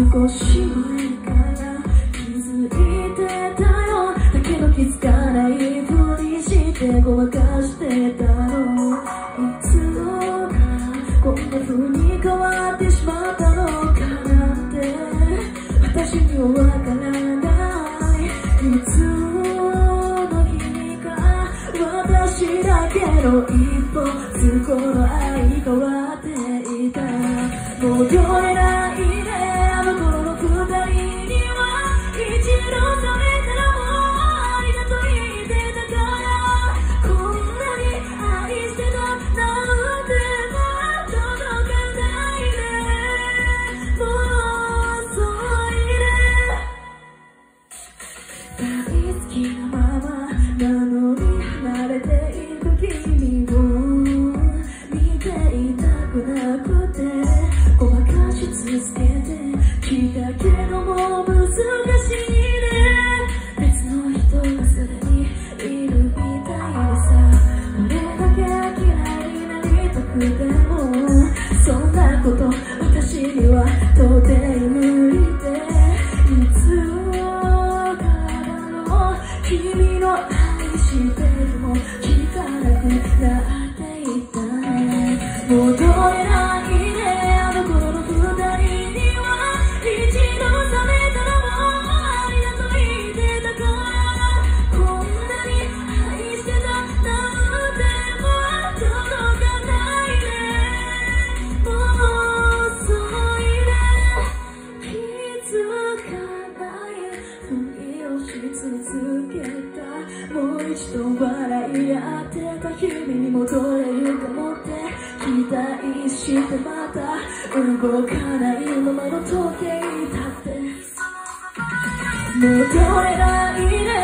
少し前から気づいてたよ。だけど気づかないふりしてごまかしてたの。いつからこんな風に変わってしまったのかなって、私にはわからない。いつの日か私だけの一歩通行の愛変わっていた。戻れないね、あの頃の二人には。一度冷めたらもうありがとう言ってたから、こんなに愛してたなんてもう届かないね。もう遅いね。大好きなままなのに離れていく君を見ていたくなくて、ごまかし続けてきたけども難しいね。別の人がすでにいるみたいでさ、どれだけ嫌いになりたくてもそんなこと私には到底無理で、いつからの君の愛してるも聞かなくなっていったね。戻れないね、あの頃の二人には。一度冷めたらもうありがとう言ってたから、こんなに愛してたなんてもう届かないね。もう遅いね。気づかないふりをし続けた。もう一度笑い合ってた日々に戻れるかもって期待してまた動かないままの時計だって、戻れないね。